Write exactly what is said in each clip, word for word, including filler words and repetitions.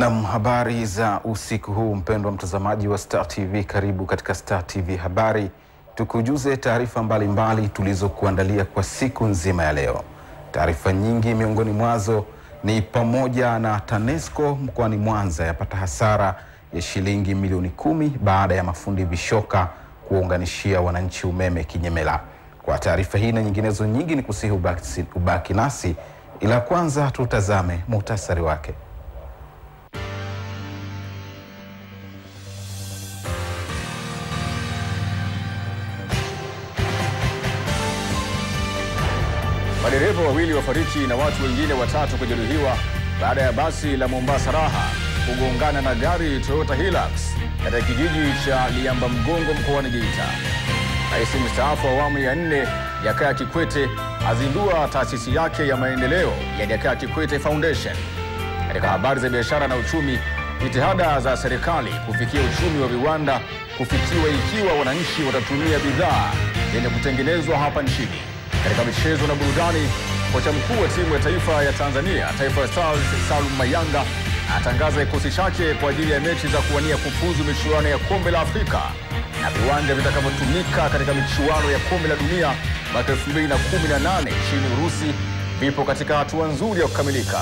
Na habari za usiku huu, mpendwa mtazamaji wa StarTV, karibu katika StarTV Habari. Tukujuze taarifa mbalimbali tulizokuandalia kwa siku nzima ya leo. Taarifa nyingi miongoni mwazo ni pamoja na TANESCO mkoani Mwanza yapata hasara ya shilingi milioni kumi baada ya mafundi vishoka kuunganishia wananchi umeme kinyemela. Kwa taarifa hii na nyinginezo nyingi ni kusihi ubaki, ubaki nasi, ila kwanza tutazame muhtasari wake. Madereva wawili wafariki na watu wengine watatu kujeruhiwa baada ya basi la Mombasa Raha kugongana na gari Toyota Hilux katika kijiji cha Liamba Mgongo mkoani Geita. Rais mstaafu wa awamu ya nne Jakaya Kikwete azindua taasisi yake ya maendeleo ya Jakaya Kikwete Foundation. Katika habari za biashara na uchumi, jitihada za serikali kufikia uchumi wa viwanda kufikiwa ikiwa wananchi watatumia bidhaa zenye kutengenezwa hapa nchini. Katika michezo na burudani, kocha mkuu wa timu ya taifa ya Tanzania Taifa Stars Salum Mayanga atangaza kikosi chake kwa ajili ya mechi za kuwania kufuzu michuano ya kombe la Afrika na viwanja vitakavyotumika katika michuano ya kombe la dunia mwaka elfu mbili na kumi na nane nchini Urusi vipo katika hatua nzuri ya kukamilika.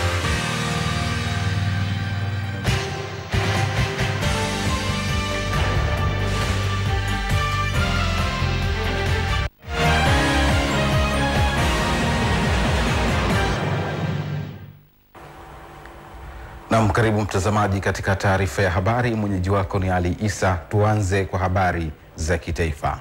Na mkaribu mtazamaji katika taarifa ya habari. Mwenyeji wako ni Ali Isa. Tuanze kwa habari za kitaifa.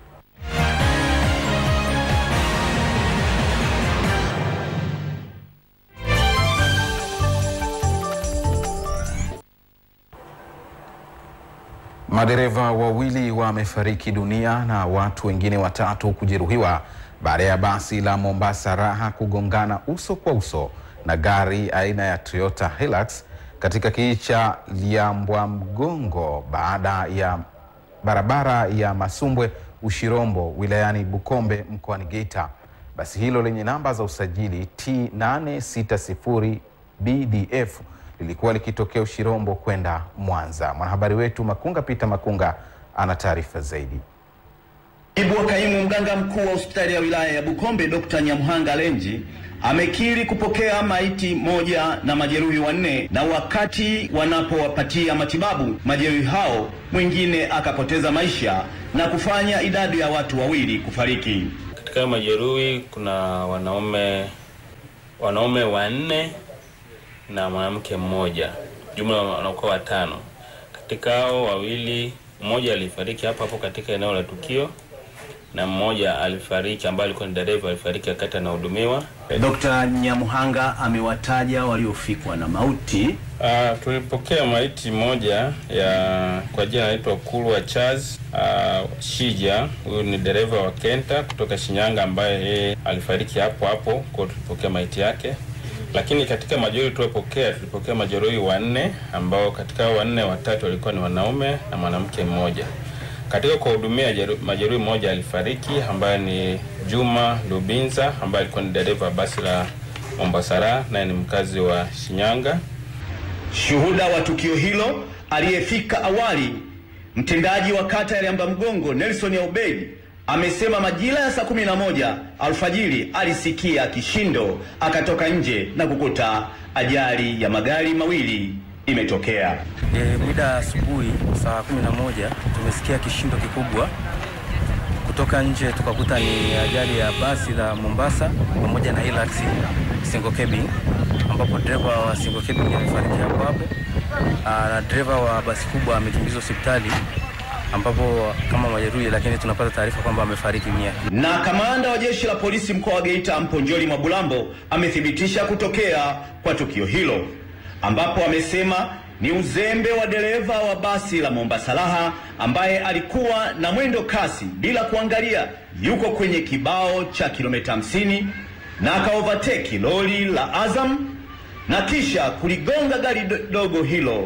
Madereva wawili wamefariki dunia na watu wengine watatu kujeruhiwa baada ya basi la Mombasa Raha kugongana uso kwa uso na gari aina ya Toyota Hilux katika kijiji cha Liamba Mgongo baada ya barabara ya Masumbwe Ushirombo wilayani Bukombe mkoani Geita. Basi hilo lenye namba za usajili T nane sita sifuri B D F lilikuwa likitokea Ushirombo kwenda Mwanza. Mwanahabari wetu Makunga Peter Makunga ana taarifa zaidi. Naibu wa kaimu mganga mkuu wa hospitali ya wilaya ya Bukombe Dokta Nyamuhanga Lenji amekiri kupokea maiti moja na majeruhi wanne, na wakati wanapowapatia matibabu majeruhi hao mwingine akapoteza maisha na kufanya idadi ya watu wawili kufariki. Katika majeruhi kuna wanaume wanaume wanne na mwanamke mmoja, jumla wanakuwa watano. Katika hao wawili, mmoja alifariki hapo hapo katika eneo la tukio na mmoja alifariki ambaye alikuwa ni dereva, alifariki wakati anahudumiwa. Dokta Nyamuhanga amewataja waliofikwa na mauti. Ah, tulipokea maiti moja ya kwa jina anaitwa Kulwa Charles uh, Shija. Huyu ni dereva wa Kenta kutoka Shinyanga ambaye yeye alifariki hapo hapo, kwa tulipokea maiti yake. Lakini katika majeruhi tulipokea tulipokea majeruhi wanne ambao katika wanne watatu walikuwa ni wanaume na mwanamke mmoja. Katika kuhudumia majeruhi mmoja alifariki ambaye ni Juma Lubinza ambaye alikuwa ni dereva basi la Mombasa Raha na ni mkazi wa Shinyanga. Shuhuda wa tukio hilo aliyefika awali, mtendaji wa kata ya Liamba Mgongo Nelson ya Ubedi, amesema majira ya saa kumi na moja alfajiri alisikia kishindo, akatoka nje na kukuta ajali ya magari mawili imetokea. E, muda asubuhi saa kumi na moja tumesikia kishindo kikubwa. Kutoka nje tukakuta ni ajali ya basi la Mombasa pamoja na Hilux single cabin, ambapo dereva wa single cabin alifariki hapo hapo na dereva wa basi kubwa amekimbizwa hospitali ambapo kama majeruhi, lakini tunapata taarifa kwamba amefariki dunia. Na kamanda wa jeshi la polisi mkoa wa Geita Mponjoli Mwabulambo amethibitisha kutokea kwa tukio hilo, ambapo amesema ni uzembe wa dereva wa basi la Mombasa Raha ambaye alikuwa na mwendo kasi bila kuangalia yuko kwenye kibao cha kilomita hamsini na akaovertake lori la Azam na kisha kuligonga gari dogo hilo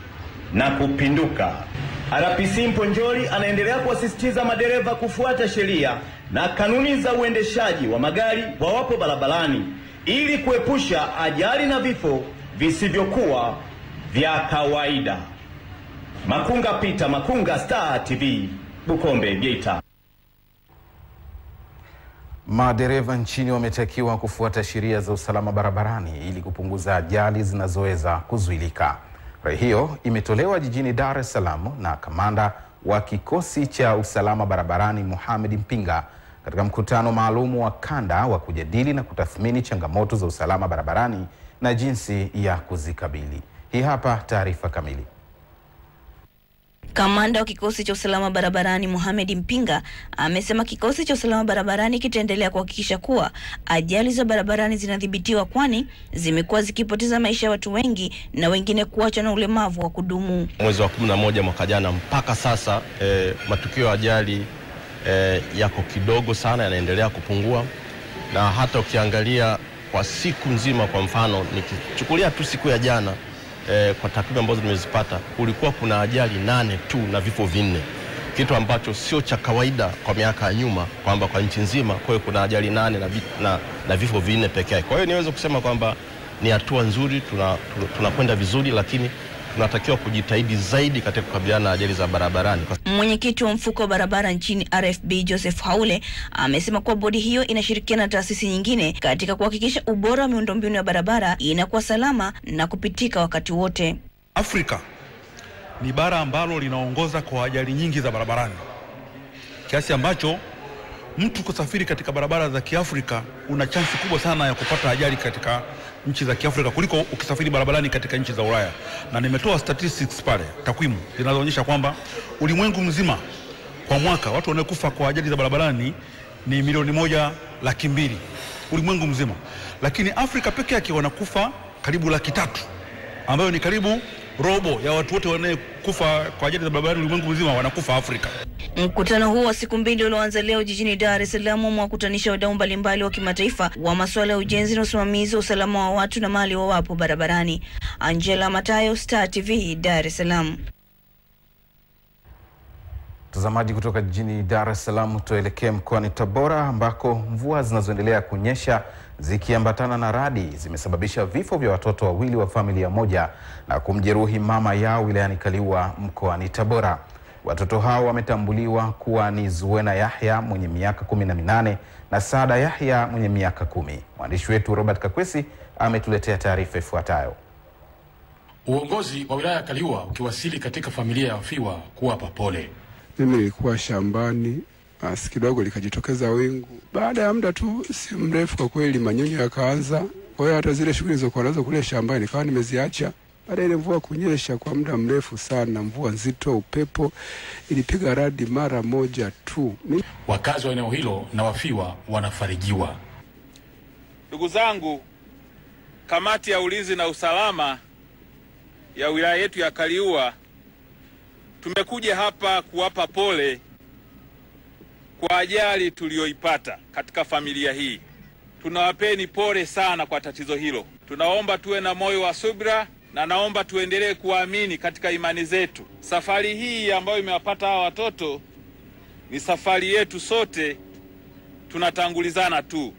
na kupinduka. R P C Mponjoli anaendelea kuasisitiza madereva kufuata sheria na kanuni za uendeshaji wa magari wawapo barabarani ili kuepusha ajali na vifo visivyokuwa vya kawaida. Makunga Peter, Makunga, Star T V, Bukombe, Geita. Madereva nchini wametakiwa kufuata sheria za usalama barabarani ili kupunguza ajali zinazoweza kuzuilika. Rai hiyo imetolewa jijini Dar es Salaam na kamanda wa kikosi cha usalama barabarani Mohamed Mpinga katika mkutano maalum wa kanda wa kujadili na kutathmini changamoto za usalama barabarani na jinsi ya kuzikabili. Hii hapa taarifa kamili. Kamanda wa kikosi cha usalama barabarani Mohamed Mpinga amesema kikosi cha usalama barabarani kitaendelea kuhakikisha kuwa ajali za barabarani zinadhibitiwa, kwani zimekuwa zikipoteza maisha ya watu wengi na wengine kuachwa na ulemavu wa kudumu. Mwezi wa kumi na moja mwaka jana mpaka sasa eh, matukio ya ajali eh, yako kidogo sana, yanaendelea kupungua, na hata ukiangalia kwa siku nzima, kwa mfano nikichukulia tu siku ya jana, Eh, kwa takwimu ambazo nimezipata kulikuwa kuna ajali nane tu na vifo vinne, kitu ambacho sio cha kawaida kwa miaka ya nyuma, kwamba kwa nchi nzima kwa hiyo kuna ajali nane na, na, na vifo vinne peke yake. Kwa hiyo niweza kusema kwamba ni hatua nzuri, tunakwenda tuna, tuna vizuri, lakini tunatakiwa kujitahidi zaidi katika kukabiliana na ajali za barabarani. Mwenyekiti wa mfuko wa barabara nchini R F B Joseph Haule amesema kuwa bodi hiyo inashirikiana na taasisi nyingine katika kuhakikisha ubora wa miundombinu ya barabara inakuwa salama na kupitika wakati wote. Afrika ni bara ambalo linaongoza kwa ajali nyingi za barabarani, kiasi ambacho mtu kusafiri katika barabara za Kiafrika una chansi kubwa sana ya kupata ajali katika nchi za Kiafrika kuliko ukisafiri barabarani katika nchi za Ulaya. Na nimetoa statistics pale, takwimu zinazoonyesha kwamba ulimwengu mzima kwa mwaka watu wanaokufa kwa ajali za barabarani ni milioni moja laki mbili ulimwengu mzima, lakini Afrika peke yake wanakufa karibu laki tatu, ambayo ni karibu robo ya watu wote wanaokufa kwa ajali za barabarani ulimwengu mzima wanakufa Afrika. Mkutano huu wa siku mbili ulioanza leo jijini Dar es Salaam umewakutanisha wadau mbalimbali wa kimataifa wa masuala ya ujenzi na usimamizi wa usalama wa watu na mali wawapo barabarani. Angela Matayo, Star T V, Dar es Salaam. Mtazamaji, kutoka jijini Dar es Salaam tuelekee mkoani Tabora ambako mvua zinazoendelea kunyesha zikiambatana na radi zimesababisha vifo vya watoto wawili wa familia moja na kumjeruhi mama yao wilayani Kaliua mkoani Tabora. Watoto hao wametambuliwa kuwa ni Zuena Yahya mwenye miaka kumi na minane na Saada Yahya mwenye miaka kumi. Mwandishi wetu Robert Kakwesi ametuletea taarifa ifuatayo. Uongozi wa wilaya ya Kaliua ukiwasili katika familia ya wafiwa kuwapa pole. Mimi nilikuwa shambani, basi kidogo likajitokeza wingu. Baada ya muda tu si mrefu kwa kweli manyunyu yakaanza. Kwa hiyo hata zile shughuli zilizokuwa nazo kule shambani nikawa nimeziacha. Baada ile mvua kunyesha kwa muda mrefu sana, mvua nzito, upepo, ilipiga radi mara moja tu. Wakazi wa eneo hilo na wafiwa wanafarijiwa. Ndugu zangu, kamati ya ulinzi na usalama ya wilaya yetu ya Kaliua tumekuja hapa kuwapa pole kwa ajali tulioipata katika familia hii. Tunawapeni pole sana kwa tatizo hilo. Tunaomba tuwe na moyo wa subira na naomba tuendelee kuamini katika imani zetu. Safari hii ambayo imewapata hawa watoto ni safari yetu sote, tunatangulizana tu.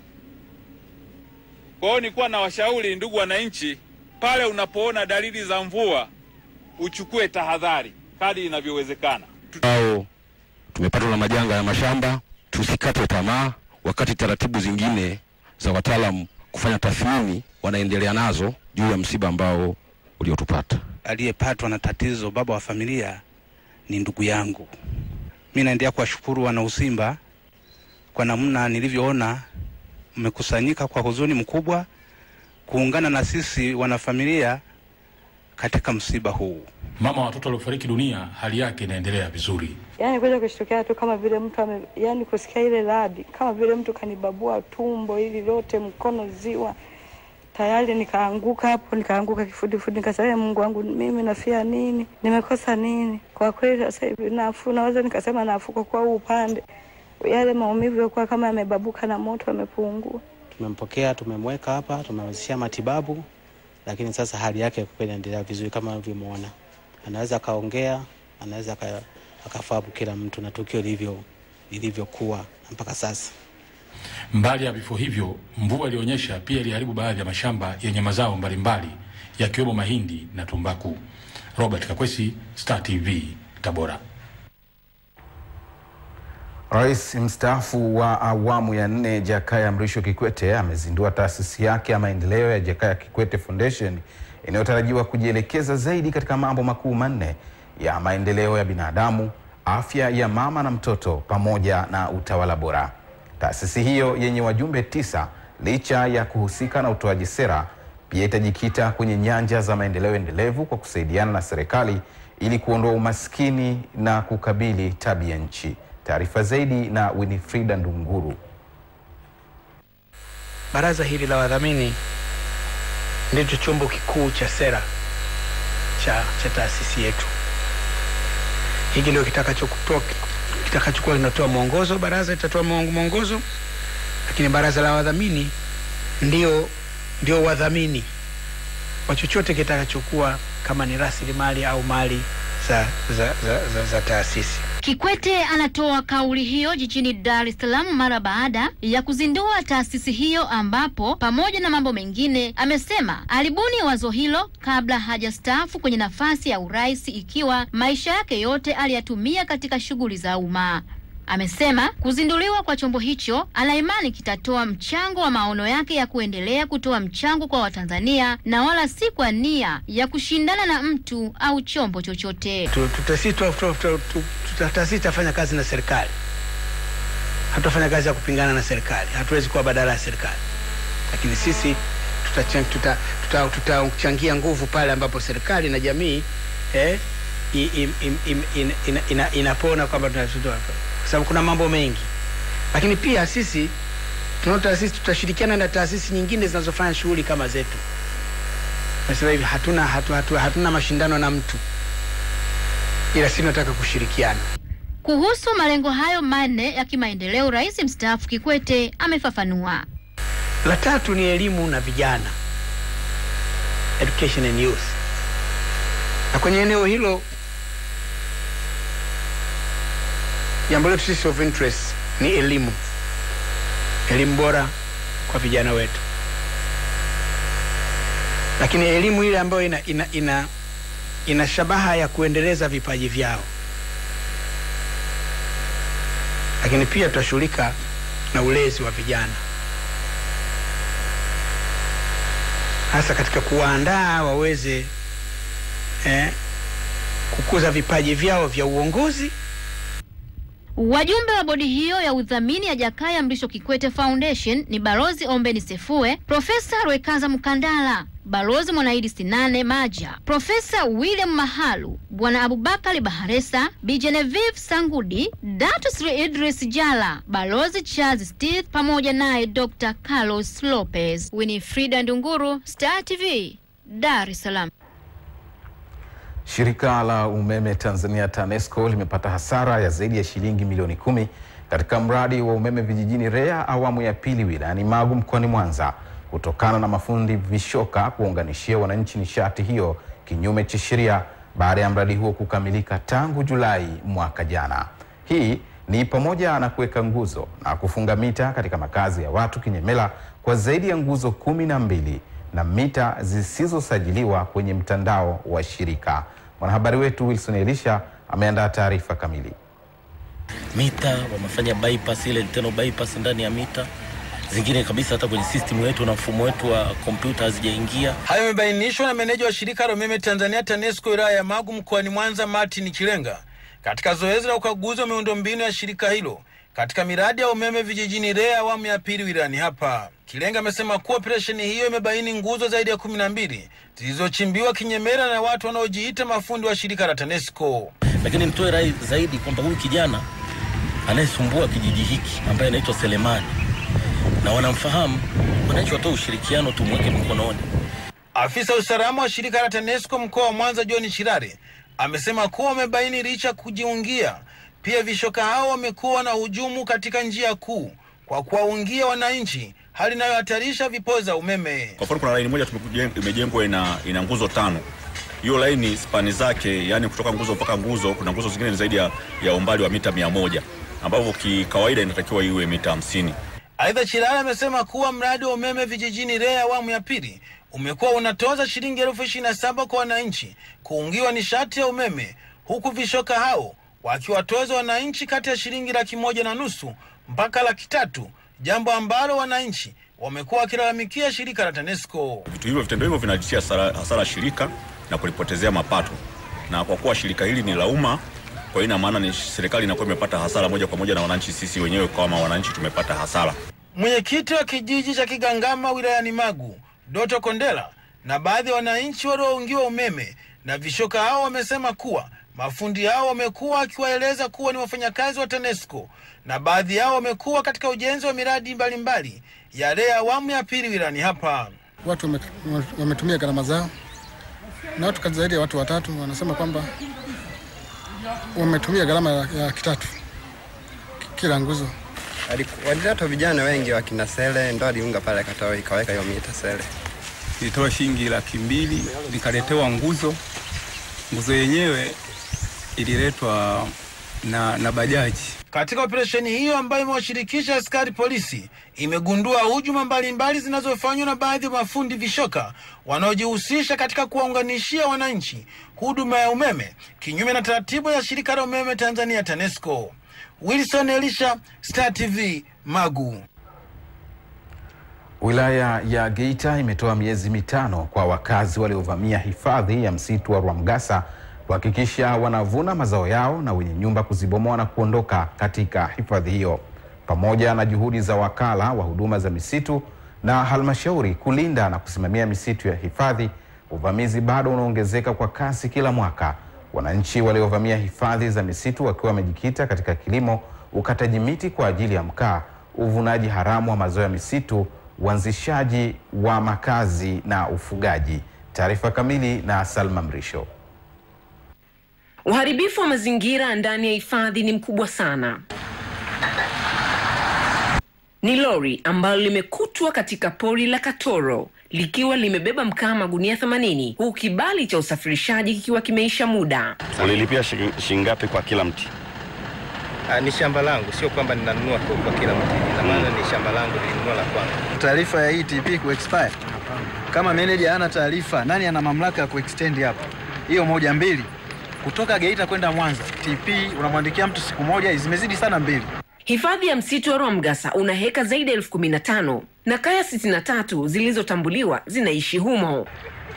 Kwa hiyo nilikuwa na washauri ndugu wananchi, pale unapoona dalili za mvua uchukue tahadhari kadri inavyowezekana. Au tumepatwa na majanga ya mashamba, tusikate tamaa wakati taratibu zingine za wataalamu kufanya tathmini wanaendelea nazo juu ya msiba ambao uliotupata. Aliyepatwa na tatizo baba wa familia ni ndugu yangu. Mimi naendelea kuwashukuru wana Usimba kwa namna nilivyoona mmekusanyika kwa huzuni mkubwa kuungana na sisi wanafamilia katika msiba huu. Mama wa watoto waliofariki dunia hali yake inaendelea vizuri. Yaani kuja kushtukia tu kama vile mtu ame, yani kusikia ile radi kama vile mtu kanibabua tumbo ili lote, mkono, ziwa. Tayari nikaanguka hapo, nikaanguka kifudifudi, nikasema Mungu wangu, mimi nafia nini? Nimekosa nini? Kwa kweli sasa hivi nafuu, naweza nikasema nafuu kwa upande. Yale maumivu yalikuwa kama yamebabuka na moto yamepungua. Tumempokea, tumemweka hapa, tumewezesha matibabu, lakini sasa hali yake kwa kweli inaendelea vizuri kama unavyomuona. Anaweza kaongea, anaweza akafahamu kila mtu na tukio lilivyo lilivyokuwa mpaka sasa. Mbali ya vifo hivyo, mvua ilionyesha pia iliharibu baadhi ya mashamba yenye mazao mbalimbali yakiwemo mahindi na tumbaku. Robert Kakwesi, Star T V, Tabora. Rais mstaafu wa awamu ya nne Jakaya Mrisho Kikwete amezindua taasisi yake ya maendeleo ya Jakaya Kikwete Foundation inayotarajiwa kujielekeza zaidi katika mambo makuu manne ya maendeleo ya binadamu, afya ya mama na mtoto pamoja na utawala bora. Taasisi hiyo yenye wajumbe tisa, licha ya kuhusika na utoaji sera, pia itajikita kwenye nyanja za maendeleo endelevu kwa kusaidiana na serikali ili kuondoa umaskini na kukabili tabia nchi. Taarifa zaidi na Winifrida Ndunguru. Baraza hili la wadhamini ndicho chombo kikuu cha sera cha, cha taasisi yetu. Hiki ndio kitakachokutoa kitakachokuwa kinatoa mwongozo. Baraza litatoa mwongozo, lakini baraza la wadhamini ndio ndio wadhamini wa chochote kitakachokuwa kama ni rasilimali au mali za za za, za, za taasisi. Kikwete anatoa kauli hiyo jijini Dar es Salaam mara baada ya kuzindua taasisi hiyo, ambapo pamoja na mambo mengine amesema alibuni wazo hilo kabla hajastaafu kwenye nafasi ya urais, ikiwa maisha yake yote aliyatumia katika shughuli za umma. Amesema kuzinduliwa kwa chombo hicho anaimani kitatoa mchango wa maono yake ya kuendelea kutoa mchango kwa Watanzania na wala si kwa nia ya kushindana na mtu au chombo chochote. Tutasita fanya kazi na serikali. Hatutafanya kazi ya kupingana na serikali. Hatuwezi kuwa badala ya serikali. Lakini sisi tutachangia tuta, tuta, tuta, tuta nguvu pale ambapo serikali na jamii eh im, im, im, in, ina, ina, inapona kwamba tunatoa, kwa sababu kuna mambo mengi. Lakini pia sisi tunataka sisi tutashirikiana na taasisi nyingine zinazofanya shughuli kama zetu. Kwa sababu hivi hatuna hatu, hatu, hatuna mashindano na mtu, ila sisi tunataka kushirikiana. Kuhusu malengo hayo manne ya kimaendeleo, Rais mstaafu Kikwete amefafanua. La tatu ni elimu na vijana, education and youth. Na kwenye eneo hilo jambo letu sisi of interest ni elimu. Elimu bora kwa vijana wetu. Lakini elimu ile ambayo ina ina ina, ina shabaha ya kuendeleza vipaji vyao. Lakini pia tutashughulika na ulezi wa vijana, hasa katika kuwaandaa waweze eh, kukuza vipaji vyao vya uongozi. Wajumbe wa bodi hiyo ya udhamini ya Jakaya Mrisho Kikwete Foundation ni Balozi Ombeni Sefue, Profesa Rwekaza Mkandala, Balozi Mwanaidi Sinane Maja, Profesa William Mahalu, Bwana Abubakari Baharesa, Bi Genevieve Sangudi, Datu Sri Idris Jala, Balozi Charles Steve pamoja naye Doctor Carlos Lopez. Winifrida Ndunguru, Star T V, Dar es Salaam. Shirika la umeme Tanzania TANESCO limepata hasara ya zaidi ya shilingi milioni kumi katika mradi wa umeme vijijini R E A awamu ya pili wilayani Magu mkoani Mwanza, kutokana na mafundi vishoka kuunganishia wananchi nishati hiyo kinyume cha sheria baada ya mradi huo kukamilika tangu Julai mwaka jana. Hii ni pamoja na kuweka nguzo na kufunga mita katika makazi ya watu kinyemela kwa zaidi ya nguzo kumi na mbili na mita zisizosajiliwa kwenye mtandao wa shirika. Mwanahabari wetu Wilson Elisha ameandaa taarifa kamili. Mita wamefanya bypass, ile internal bypass ndani ya mita zingine kabisa, hata kwenye system yetu na mfumo wetu wa kompyuta hazijaingia. Hayo yamebainishwa na meneja wa shirika la umeme Tanzania TANESCO wilaya ya Magu mkoani Mwanza, Martin Kilenga, katika zoezi la ukaguzi wa miundombinu ya shirika hilo katika miradi ya umeme vijijini R E A awamu ya pili wilayani hapa. Kilenga amesema kuwa operesheni hiyo imebaini nguzo zaidi ya kumi na mbili zilizochimbiwa kinyemera na watu wanaojiita mafundi wa shirika la TANESCO. Lakini nitoe rai zaidi kwamba huyu kijana anayesumbua kijiji hiki ambaye anaitwa Selemani, na wanamfahamu, wananchi watoe ushirikiano, tumweke mkononi. Afisa usalama wa shirika la TANESCO mkoa wa Mwanza John Shirare amesema kuwa wamebaini licha kujiungia, pia vishoka hao wamekuwa na hujumu katika njia kuu kwa kuwaungia wananchi, hali inayohatarisha vipoza umeme. Kwa mfano kuna laini moja imejengwa ina ina nguzo tano. Hiyo laini spani zake, yani kutoka nguzo mpaka nguzo, kuna nguzo zingine ni zaidi ya, ya umbali wa mita mia moja, ambapo kikawaida inatakiwa iwe mita hamsini. Aidha, Chilala amesema kuwa mradi wa umeme vijijini R E A awamu ya pili umekuwa unatoza shilingi elfu ishirini na saba kwa wananchi kuungiwa nishati ya umeme, huku vishoka hao wakiwatoza wananchi kati ya shilingi laki moja na nusu mpaka laki tatu, jambo ambalo wananchi wamekuwa wakilalamikia shirika la TANESCO. Vitu hivyo vitendo hivyo vinalitia hasara, hasara shirika na kulipotezea mapato, na kwa kuwa shirika hili ni la umma, kwa ina maana ni serikali inakuwa imepata hasara moja kwa moja na wananchi sisi wenyewe kama wananchi tumepata hasara. Mwenyekiti wa kijiji cha Kigangama wilayani Magu, Doto Kondela, na baadhi ya wananchi walioungiwa umeme na vishoka hao wamesema kuwa mafundi hao wamekuwa akiwaeleza kuwa ni wafanyakazi wa TANESCO, na baadhi yao wamekuwa katika ujenzi wa miradi mbalimbali ya REA awamu ya pili wilayani hapa. Watu wametumia gharama zao, na watu zaidi ya watu watatu wanasema kwamba wametumia gharama ya kitatu kila nguzo. Walileta vijana wengi wa kina Sele, ndo aliunga pale Katoi kaweka hiyo mita Sele. Ilitoa shilingi laki mbili, nikaletewa nguzo. Nguzo yenyewe ililetwa na na bajaji. Katika operesheni hiyo ambayo imewashirikisha askari polisi, imegundua hujuma mbalimbali zinazofanywa na baadhi ya mafundi vishoka wanaojihusisha katika kuwaunganishia wananchi huduma ya umeme kinyume na taratibu ya shirika la umeme Tanzania TANESCO. Wilson Elisha, StarTV, Magu. Wilaya ya Geita imetoa miezi mitano kwa wakazi waliovamia hifadhi ya msitu wa Rwamgasa kuhakikisha wanavuna mazao yao na wenye nyumba kuzibomoa na kuondoka katika hifadhi hiyo. Pamoja na juhudi za wakala wa huduma za misitu na halmashauri kulinda na kusimamia misitu ya hifadhi, uvamizi bado unaongezeka kwa kasi kila mwaka. Wananchi waliovamia hifadhi za misitu wakiwa wamejikita katika kilimo, ukataji miti kwa ajili ya mkaa, uvunaji haramu wa mazao ya misitu, uanzishaji wa makazi na ufugaji. Taarifa kamili na Salma Mrisho. Uharibifu wa mazingira ndani ya hifadhi ni mkubwa sana. Ni lori ambalo limekutwa katika pori la Katoro likiwa limebeba mkaa magunia themanini, huku kibali cha usafirishaji kikiwa kimeisha muda. Ulilipia shilingi ngapi kwa kila mti? Ah, ni shamba langu, sio kwamba ninanunua kwa kila mti. Ina maana ni shamba langu nilinunua la kwangu. Taarifa ya E T P ku expire. Kama manager hana taarifa, nani ana mamlaka ya kuextend hapo? Hiyo moja. Mbili, kutoka Geita kwenda Mwanza, T P unamwandikia mtu siku moja, zimezidi sana mbili. Hifadhi ya msitu wa Rwamgasa una heka zaidi ya elfu kumi na tano na kaya sitini na tatu zilizotambuliwa zinaishi humo.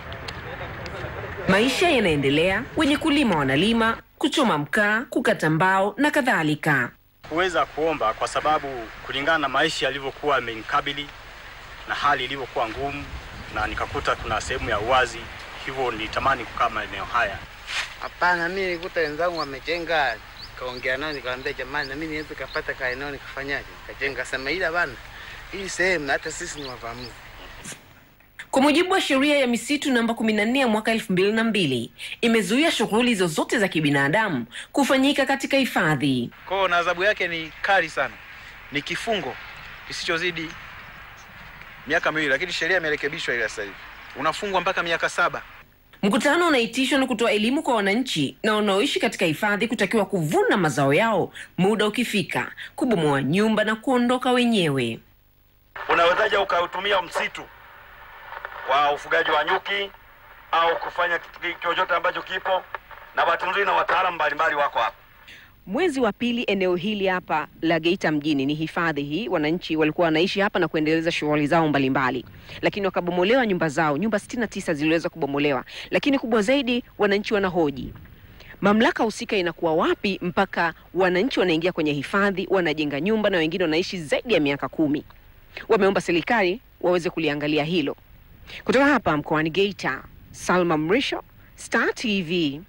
Maisha yanaendelea, wenye kulima wanalima, kuchoma mkaa, kukata mbao na kadhalika. Kuweza kuomba kwa sababu kulingana na maisha yalivyokuwa yamenikabili na hali ilivyokuwa ngumu, na nikakuta kuna sehemu ya uwazi, hivyo nitamani kukaa maeneo haya. Hapana, mimi nikuta wenzangu wamejenga, kaongea nao nikamwambia jamani na mimi niweze kupata kaeneo nikafanyaje? Kajenga sema ila bana, hii sehemu na hata sisi ni wavamizi. Kwa mujibu wa sheria ya misitu namba kumi na nne ya mwaka elfu mbili na mbili, imezuia shughuli zozote za kibinadamu kufanyika katika hifadhi. Kwa na adhabu yake ni kali sana. Ni kifungo kisichozidi miaka miwili, lakini sheria imerekebishwa ile sasa hivi. Unafungwa mpaka miaka saba. Mkutano unaitishwa na kutoa elimu kwa wananchi na wanaoishi katika hifadhi kutakiwa kuvuna mazao yao muda ukifika, kubomoa nyumba na kuondoka wenyewe. Unawezaje ukautumia msitu kwa ufugaji wa nyuki au kufanya kitu chochote ambacho kipo, na watu nzuri na wataalamu mbalimbali wako hapa. Mwezi wa pili eneo hili hapa la Geita mjini ni hifadhi hii, wananchi walikuwa wanaishi hapa na kuendeleza shughuli zao mbalimbali, lakini wakabomolewa nyumba zao. Nyumba sitini na tisa ziliweza kubomolewa, lakini kubwa zaidi wananchi wanahoji mamlaka husika inakuwa wapi mpaka wananchi wanaingia kwenye hifadhi, wanajenga nyumba na wengine wanaishi zaidi ya miaka kumi. Wameomba serikali waweze kuliangalia hilo. Kutoka hapa mkoani Geita, Salma Mrisho, StarTV.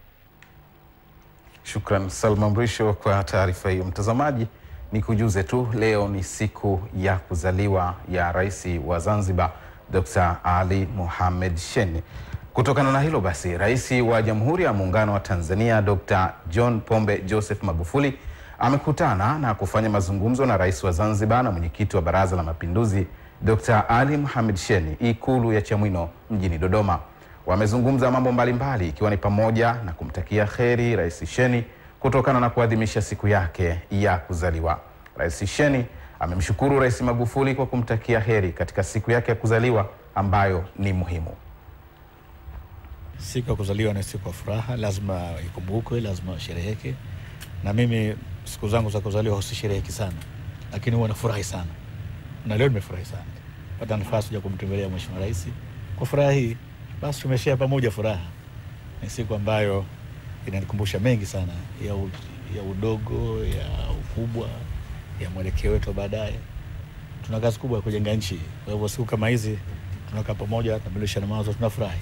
Shukran Salma Mrisho kwa taarifa hiyo. Mtazamaji, ni kujuze tu leo ni siku ya kuzaliwa ya Rais wa Zanzibar Doctor Ali Mohamed Shein. Kutokana na hilo basi, Rais wa Jamhuri ya Muungano wa Tanzania Doctor John Pombe Joseph Magufuli amekutana na kufanya mazungumzo na Rais wa Zanzibar na mwenyekiti wa Baraza la Mapinduzi Doctor Ali Mohamed Shein Ikulu ya Chamwino mjini Dodoma. Wamezungumza mambo mbalimbali ikiwa ni pamoja na kumtakia kheri Rais Shein kutokana na kuadhimisha siku yake ya kuzaliwa. Rais Shein amemshukuru Rais Magufuli kwa kumtakia heri katika siku yake ya kuzaliwa ambayo ni muhimu. Siku ya kuzaliwa ni siku ya furaha, lazima ikumbukwe, lazima ushereheke. Na mimi siku zangu za kuzaliwa husishereheki sana, lakini huwa nafurahi sana. Na leo nimefurahi sana. Pata nafasi ya kumtembelea Mheshimiwa Rais. Kwa furaha hii, basi tumeshare pamoja furaha. Ni siku ambayo inanikumbusha mengi sana ya, u, ya udogo, ya ukubwa, ya mwelekeo wetu baadaye. Tuna kazi kubwa ya kujenga nchi. Kwa hivyo siku kama hizi tunakaa pamoja, tunabadilishana mawazo, tunafurahi.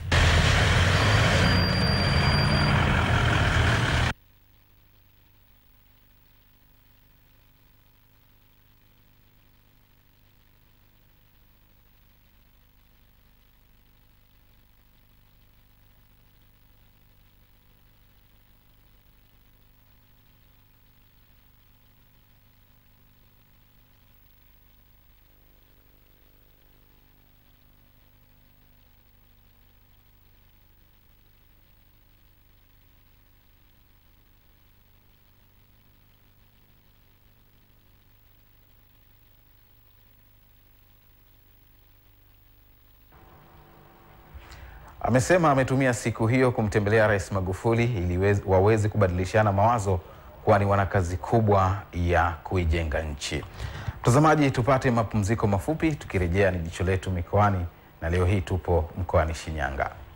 Amesema ametumia siku hiyo kumtembelea Rais Magufuli ili waweze kubadilishana mawazo, kwani wana kazi kubwa ya kuijenga nchi. Mtazamaji, tupate mapumziko mafupi, tukirejea ni jicho letu mikoani, na leo hii tupo mkoani Shinyanga.